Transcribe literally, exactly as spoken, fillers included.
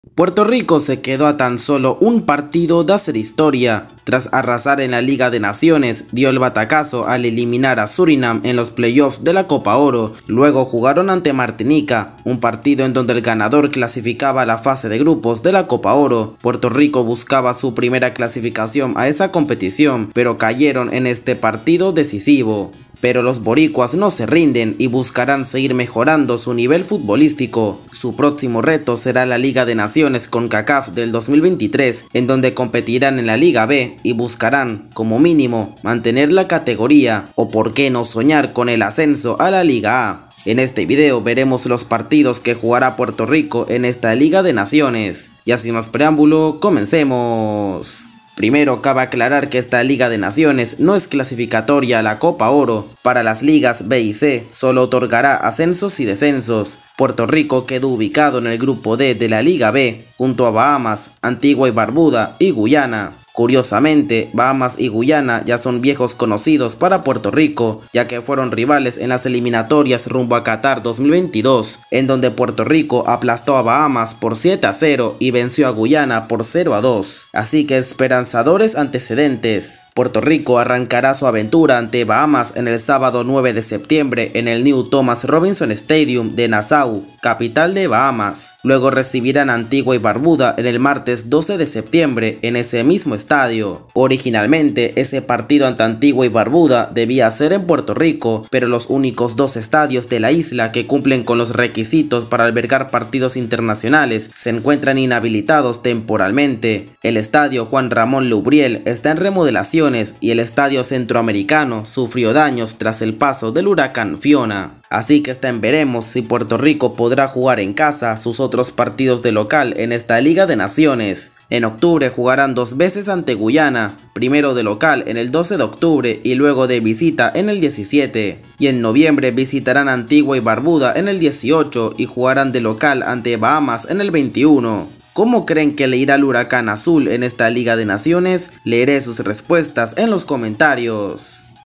Puerto Rico se quedó a tan solo un partido de hacer historia. Tras arrasar en la Liga de Naciones, dio el batacazo al eliminar a Surinam en los playoffs de la Copa Oro. Luego jugaron ante Martinica, un partido en donde el ganador clasificaba a la fase de grupos de la Copa Oro. Puerto Rico buscaba su primera clasificación a esa competición, pero cayeron en este partido decisivo. Pero los boricuas no se rinden y buscarán seguir mejorando su nivel futbolístico. Su próximo reto será la Liga de Naciones CONCACAF del dos mil veintitrés, en donde competirán en la Liga B y buscarán, como mínimo, mantener la categoría o por qué no soñar con el ascenso a la Liga A. En este video veremos los partidos que jugará Puerto Rico en esta Liga de Naciones. Y sin más preámbulo, comencemos. Primero, cabe aclarar que esta Liga de Naciones no es clasificatoria a la Copa Oro. Para las ligas B y C solo otorgará ascensos y descensos. Puerto Rico quedó ubicado en el grupo D de la Liga B, junto a Bahamas, Antigua y Barbuda y Guyana. Curiosamente, Bahamas y Guyana ya son viejos conocidos para Puerto Rico, ya que fueron rivales en las eliminatorias rumbo a Qatar dos mil veintidós, en donde Puerto Rico aplastó a Bahamas por siete a cero y venció a Guyana por cero a dos. Así que esperanzadores antecedentes. Puerto Rico arrancará su aventura ante Bahamas en el sábado nueve de septiembre en el New Thomas Robinson Stadium de Nassau, capital de Bahamas. Luego recibirán a Antigua y Barbuda en el martes doce de septiembre en ese mismo estadio. Originalmente, ese partido ante Antigua y Barbuda debía ser en Puerto Rico, pero los únicos dos estadios de la isla que cumplen con los requisitos para albergar partidos internacionales se encuentran inhabilitados temporalmente. El estadio Juan Ramón Lubriel está en remodelación y el estadio centroamericano sufrió daños tras el paso del huracán Fiona. Así que está en veremos si Puerto Rico podrá jugar en casa sus otros partidos de local en esta Liga de Naciones. En octubre jugarán dos veces ante Guyana, primero de local en el doce de octubre y luego de visita en el diecisiete. Y en noviembre visitarán Antigua y Barbuda en el dieciocho y jugarán de local ante Bahamas en el veintiuno. ¿Cómo creen que le irá al Huracán Azul en esta Liga de Naciones? Leeré sus respuestas en los comentarios.